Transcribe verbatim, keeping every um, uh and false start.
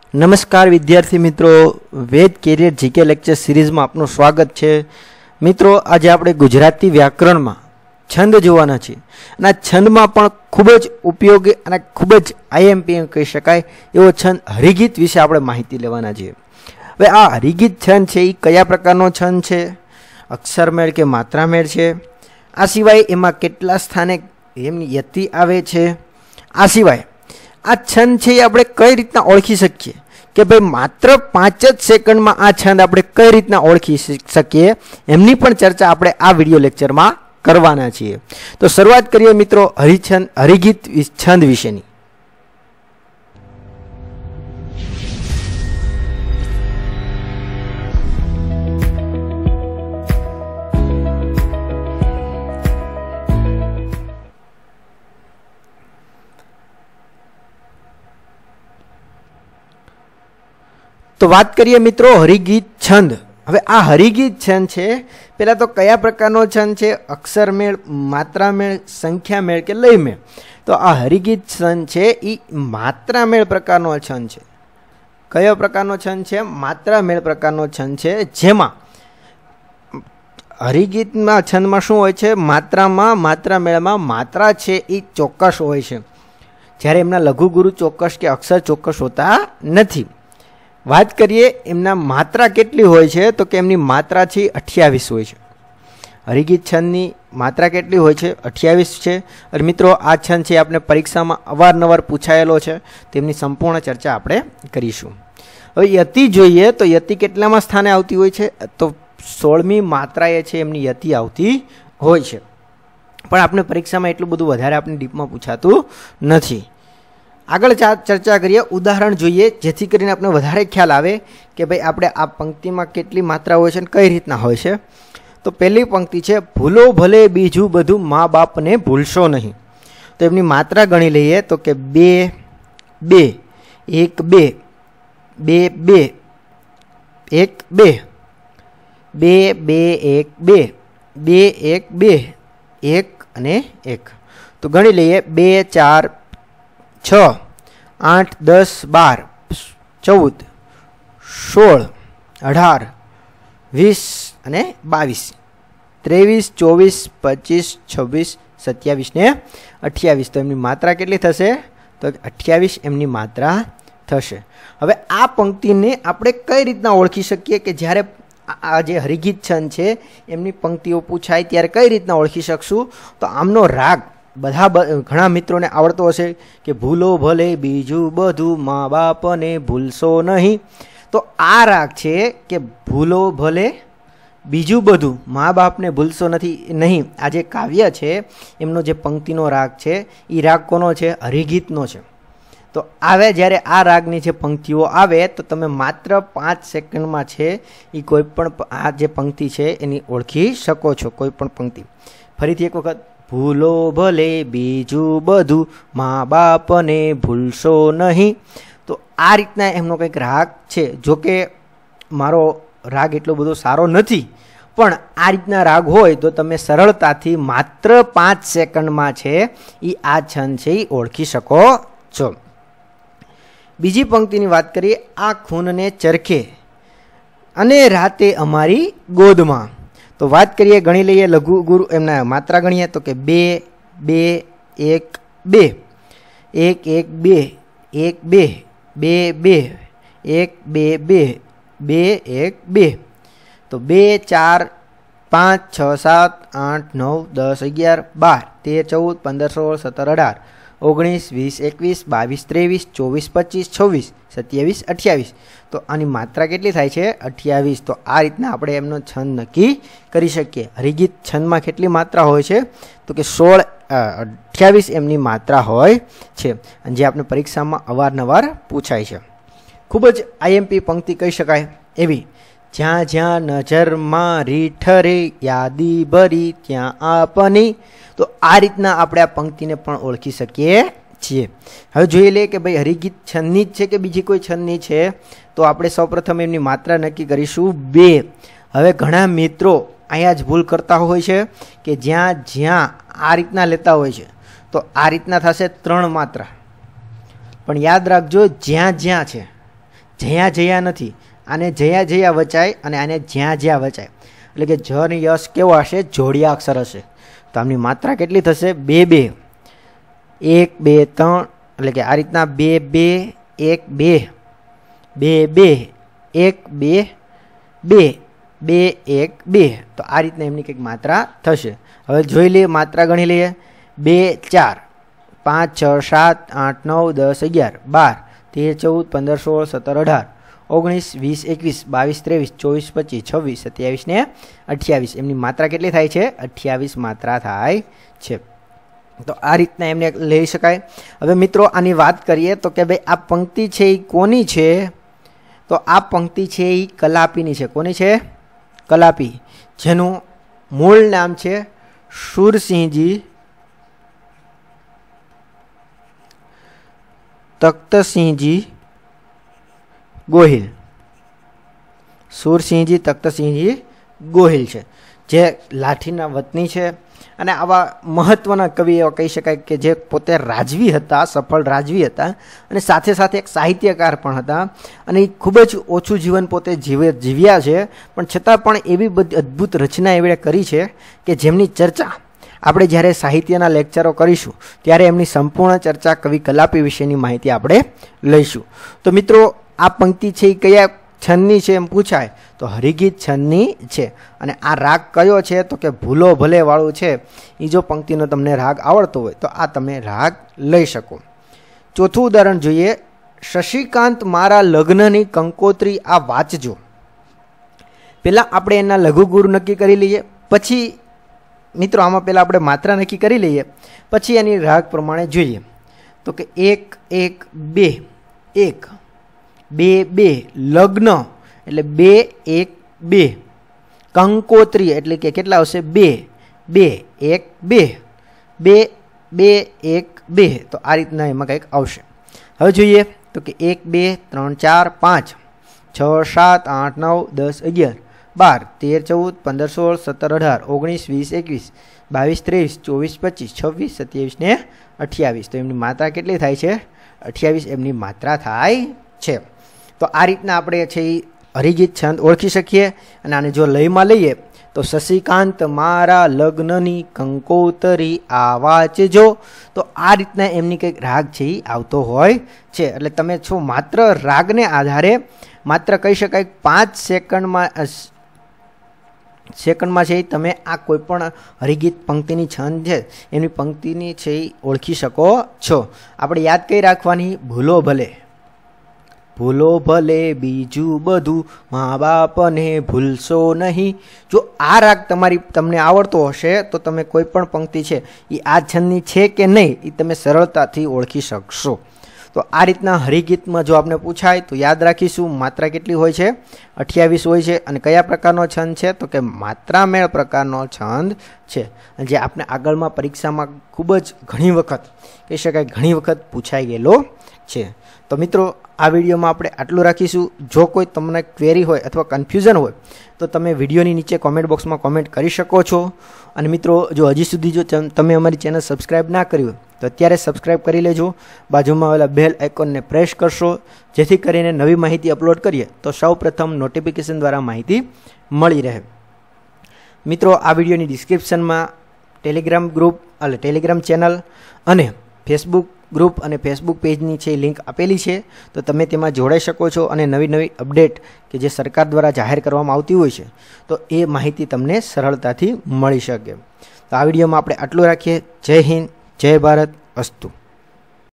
નમસ્કાર વિદ્યાર્થી મિત્રો, વેદ કેરિયર જીકે લેક્ચર સિરીઝમાં આપનું સ્વાગત છે। મિત્રો, આજે આપણે ગુજરાતી વ્યાકરણમાં છંદ જોવાના છે અને આ છંદમાં પણ ખૂબ જ ઉપયોગી અને ખૂબ જ આઈએમપી કહી શકાય એવો છંદ હરિગીત વિશે આપણે માહિતી લેવાના છે। હવે આ હરિગીત છંદ છે એ કયા પ્રકારનો છંદ છે, અક્ષરમેળ કે માત્રામેળ છે, આ સિવાય એમાં કેટલા સ્થાને એમની યતિ આવે છે, આ સિવાય આ છંદ છે એ આપણે કઈ રીતના ઓળખી શકીએ કે ભાઈ માત્ર પાંચ જ સેકન્ડમાં આ છંદ આપણે કઈ રીતના ઓળખી શકીએ એમની પણ ચર્ચા આપણે આ વિડીયો લેક્ચરમાં કરવાના છીએ। તો શરૂઆત કરીએ મિત્રો હરિછંદ હરિગીત છંદ વિશેની। તો વાત કરીએ મિત્રો હરિગીત છંદ। હવે આ હરિગીત છંદ છે પહેલાં તો કયા પ્રકારનો છંદ છે, અક્ષરમેળ, માત્રામેળ, સંખ્યામેળ કે લયમેળ? તો આ હરિગીત છંદ છે એ માત્રામેળ પ્રકારનો છંદ છે। કયો પ્રકારનો છંદ છે? માત્રામેળ પ્રકારનો છંદ છે, જેમાં હરિગીતમાં છંદમાં શું હોય છે, માત્રામાં માત્રામેળમાં માત્રા છે એ ચોક્કસ હોય છે, જ્યારે એમના લઘુગુરુ ચોક્કસ કે અક્ષર ચોક્કસ હોતા નથી। વાત કરીએ એમના માત્રા કેટલી હોય છે, તો કે એમની માત્રા છે અઠ્યાવીસ હોય છે। હરિગીત છંદની માત્રા કેટલી હોય છે? અઠ્યાવીસ છે। અને મિત્રો આ છંદ છે આપણે પરીક્ષામાં અવારનવાર પૂછાયેલો છે, તેમની સંપૂર્ણ ચર્ચા આપણે કરીશું। હવે યતિ જોઈએ તો યતિ કેટલામાં સ્થાને આવતી હોય છે? તો સોળમી માત્રા એ છે એમની યતિ આવતી હોય છે, પણ આપણે પરીક્ષામાં એટલું બધું વધારે આપણે ડીપમાં પૂછાતું નથી। આગળ ચર્ચા કરીએ, ઉદાહરણ જોઈએ જેથી કરીને આપણે વધારે ખ્યાલ આવે કે ભાઈ આપણે આ પંક્તિમાં કેટલી માત્રા હોય છે અને કઈ રીતના હોય છે। તો પહેલી પંક્તિ છે, ભૂલો ભલે બીજું બધું મા બાપને ભૂલશો નહીં। તો એમની માત્રા ગણી લઈએ તો કે બે બે એક બે બે બે એક બે બે બે એક બે બે એક બે એક અને એક। તો ગણી લઈએ બે ચાર છ આઠ દસ બાર ચૌદ સોળ અઢાર વીસ અને બાવીસ ત્રેવીસ ચોવીસ પચીસ છવ્વીસ સત્યાવીસ ને અઠ્યાવીસ। તો એમની માત્રા કેટલી થશે? તો અઠ્યાવીસ એમની માત્રા થશે। હવે આ પંક્તિને આપણે કઈ રીતના ઓળખી શકીએ કે જ્યારે આ જે હરિગીત છંદ છે એમની પંક્તિઓ પૂછાય ત્યારે કઈ રીતના ઓળખી શકશું? તો આમનો રાગ બધા ઘણા મિત્રોને આવડતો હશે કે ભૂલો ભલે બીજું બધું મા બાપને ભૂલશો નહીં। તો આ રાગ છે કે ભૂલો ભલે બીજું બધું મા બાપને ભૂલશો નથી નહીં, આ જે કાવ્ય છે એમનો જે પંક્તિનો રાગ છે એ રાગ કોનો છે? હરિગીતનો છે। તો આવે જ્યારે આ રાગની જે પંક્તિઓ આવે તો તમે માત્ર પાંચ સેકન્ડમાં છે એ કોઈ પણ આ જે પંક્તિ છે એની ઓળખી શકો છો, કોઈ પણ પંક્તિ। ફરીથી એક વખત, ભૂલો ભલે બીજું બધું મા બાપને ભૂલશો નહીં। તો આ રીતના એમનો કંઈક રાગ છે, જો કે મારો રાગ એટલો બધો સારો નથી, પણ આ રીતના રાગ હોય તો તમે સરળતાથી માત્ર પાંચ સેકન્ડમાં છે એ આ છંદ છે એ ઓળખી શકો છો। બીજી પંક્તિની વાત કરીએ, આ ખૂનને ચરખે અને રાતે અમારી ગોદમાં। તો વાત કરીએ, ગણી લઈએ લઘુ ગુરુ એમના માત્રા ગણીએ તો કે બે બે એક બે એક એક બે એક બે બે બે એક બે બે બે એક બે। તો બે ચાર પાંચ છ સાત આઠ નવ દસ અગિયાર બાર તેર ચૌદ પંદર સોળ સત્તર અઢાર ઓગણીસ વીસ એકવીસ બાવીસ ત્રેવીસ ચોવીસ પચીસ છવ્વીસ સત્યાવીસ અઠ્યાવીસ। તો આની માત્રા કેટલી થાય છે? અઠ્યાવીસ। તો આ રીતના આપણે એમનો છંદ નક્કી કરી શકીએ। હરિગીત છંદમાં કેટલી માત્રા હોય છે? તો કે સોળ અઠ્યાવીસ એમની માત્રા હોય છે, અને જે આપણે પરીક્ષામાં અવારનવાર પૂછાય છે। ખૂબ જ આઈએમપી પંક્તિ કહી શકાય એવી, જ્યાં જ્યાં નજર મારી ઠરે યાદી ભરી ત્યાં આપની। તો આ રીતના આપણે આ પંક્તિને પણ ઓળખી શકીએ છીએ। હવે જોઈ લઈએ કે ભાઈ હરિગીત છંદની જ છે કે બીજી કોઈ છંદની છે? તો આપણે સૌપ્રથમ એમની માત્રા નક્કી કરીશું બે। હવે ઘણા મિત્રો અહીંયા જ ભૂલ કરતા હોય છે કે જ્યાં જ્યાં આ રીતના લેતા હોય છે, તો આ રીતના થશે ત્રણ માત્રા, પણ યાદ રાખજો જ્યાં જ્યાં છે જયા જયા નથી, આને જયા જયા વચાય અને આને જ્યાં જ્યાં વચાય. એટલે કે જ અને યશ કેવો હશે? જોડિયા અક્ષર હશે. તો આમની માત્રા કેટલી થશે? બે બે, એક બે ત્રણ, એટલે કે આ રીતના બે બે એક બે, બે બે એક બે, બે બે એક બે. તો આ રીતના એમની કંઈક માત્રા થશે. હવે જોઈ લઈએ, માત્રા ગણી લઈએ. બે ચાર, પાંચ છ સાત આઠ નવ દસ અગિયાર બાર તેર ચૌદ પંદર સોળ સત્તર અઢાર ઓગણીસ વીસ એકવીસ બાવીસ ત્રેવીસ ચોવીસ પચીસ છવ્વીસ સત્યાવીસ ને અઠ્યાવીસ. એમની માત્રા કેટલી થાય છે? અઠ્યાવીસ માત્રા થાય છે. તો આ રીતના એમને લઈ શકાય. હવે મિત્રો આની વાત કરીએ તો કે ભાઈ આ પંક્તિ છે એ કોની છે? તો આ પંક્તિ છે એ કલાપીની છે. કોની છે? કલાપી, જેનું મૂળ નામ છે શૂરસિંહજી તખ્તસિંહજી ગોહિલ. શૂરસિંહજી તખ્તસિંહજી ગોહિલ છે, જે લાઠીના વતની છે. અને આવા મહત્ત્વના કવિ એવા કહી શકાય કે જે પોતે રાજવી હતા, સફળ રાજવી હતા, અને સાથે સાથે એક સાહિત્યકાર પણ હતા. અને એ ખૂબ જ ઓછું જીવન પોતે જીવે જીવ્યા છે, પણ છતાં પણ એવી બધી અદ્ભુત રચના એમણે કરી છે કે જેમની ચર્ચા આપણે જ્યારે સાહિત્યના લેક્ચરો કરીશું ત્યારે એમની સંપૂર્ણ ચર્ચા કવિ કલાપી વિશેની માહિતી આપણે લઈશું. તો મિત્રો આ પંક્તિ છે એ કયા છંદની છે એમ પૂછાય તો હરિગીત છંદની છે. અને આ રાગ કયો છે? તો કે ભૂલો ભલે વાળું છે. એ જો પંક્તિનો તમને રાગ આવડતો હોય તો આ તમે રાગ લઈ શકો. ચોથું ઉદાહરણ જોઈએ. શશિકાંત મારા લગ્નની કંકોત્રી આ વાંચજો. પહેલાં આપણે એના લઘુગુરુ નક્કી કરી લઈએ, પછી મિત્રો આમાં પહેલાં આપણે માત્રા નક્કી કરી લઈએ, પછી એની રાગ પ્રમાણે જોઈએ. તો કે એક એક બે, એક બે બે, લગ્ન એટલે બે એક બે, કંકોત્રી એટલે કે કેટલા આવશે? બે બે એક બે, બે બે એક બે. તો આ રીતના એમાં કંઈક આવશે. હવે જોઈએ તો કે એક બે ત્રણ ચાર પાંચ છ સાત આઠ નવ દસ અગિયાર બાર તેર ચૌદ પંદર સોળ સત્તર અઢાર ઓગણીસ વીસ એકવીસ બાવીસ ત્રેવીસ ચોવીસ પચીસ છવ્વીસ સત્યાવીસ ને અઠ્યાવીસ. તો એમની માત્રા કેટલી થાય છે? અઠ્યાવીસ એમની માત્રા થાય છે. તો આ રીતના આપણે છે એ હરિગીત છંદ ઓળખી શકીએ. અને આને જો લયમાં લઈએ તો શશિકાંત મારા લગ્નની કંકોતરી આ વાંચજો. તો આ રીતના એમની કંઈક રાગ છે એ આવતો હોય છે. એટલે તમે છો માત્ર રાગને આધારે માત્ર કહી શકાય પાંચ સેકન્ડમાં સેકન્ડમાં છે તમે આ કોઈ પણ હરિગીત પંક્તિની છંદ છે એની પંક્તિની છે એ ઓળખી શકો છો. આપણે યાદ કરી રાખવાની, ભૂલો ભલે ભૂલો ભલે બીજું બધું મા બાપને ભૂલશો નહીં. જો આ રાગ તમારી તમને આવડતો હશે તો તમે કોઈ પણ પંક્તિ છે એ આ છંદની છે કે નહીં એ તમે સરળતાથી ઓળખી શકશો. તો આ રીતના હરિગીતમાં જો આપણે પૂછાય તો યાદ રાખીશું માત્રા કેટલી હોય છે? અઠ્યાવીસ હોય છે. અને કયા પ્રકારનો છંદ છે? તો કે માત્રામેળ પ્રકારનો છંદ છે, જે આપણે આગળમાં પરીક્ષામાં ખૂબ જ ઘણી વખત કહી શકાય ઘણી વખત પૂછાઈ ગયેલો છે. તો મિત્રો આ વિડીયોમાં આપણે આટલું રાખીશું. જો કોઈ તમને ક્વેરી હોય અથવા કન્ફ્યુઝન હોય તો તમે વિડીયોની નીચે કોમેન્ટ બોક્સમાં કોમેન્ટ કરી શકો છો. અને મિત્રો જો હજી સુધી જો તમે અમારી ચેનલ સબસ્ક્રાઈબ ના કરી હોય તો અત્યારે સબસ્ક્રાઈબ કરી લેજો. બાજુમાં આવેલા બેલ આઇકોનને પ્રેસ કરશો, જેથી કરીને નવી માહિતી અપલોડ કરીએ તો સૌ પ્રથમ નોટિફિકેશન દ્વારા માહિતી મળી રહે. મિત્રો આ વિડીયોની ડિસ્ક્રિપ્શનમાં ટેલિગ્રામ ગ્રુપ એટલે ટેલિગ્રામ ચેનલ અને ફેસબુક ગ્રુપ અને ફેસબુક પેજની છે લિંક આપેલી છે. તો તમે તેમાં જોડાઈ શકો છો અને નવી નવી અપડેટ કે જે સરકાર દ્વારા જાહેર કરવામાં આવતી હોય છે તો એ માહિતી તમને સરળતાથી મળી શકે. તો આ વિડીયોમાં આપણે આટલું રાખીએ. જય હિન્દ, જય ભારત, અસ્તુ.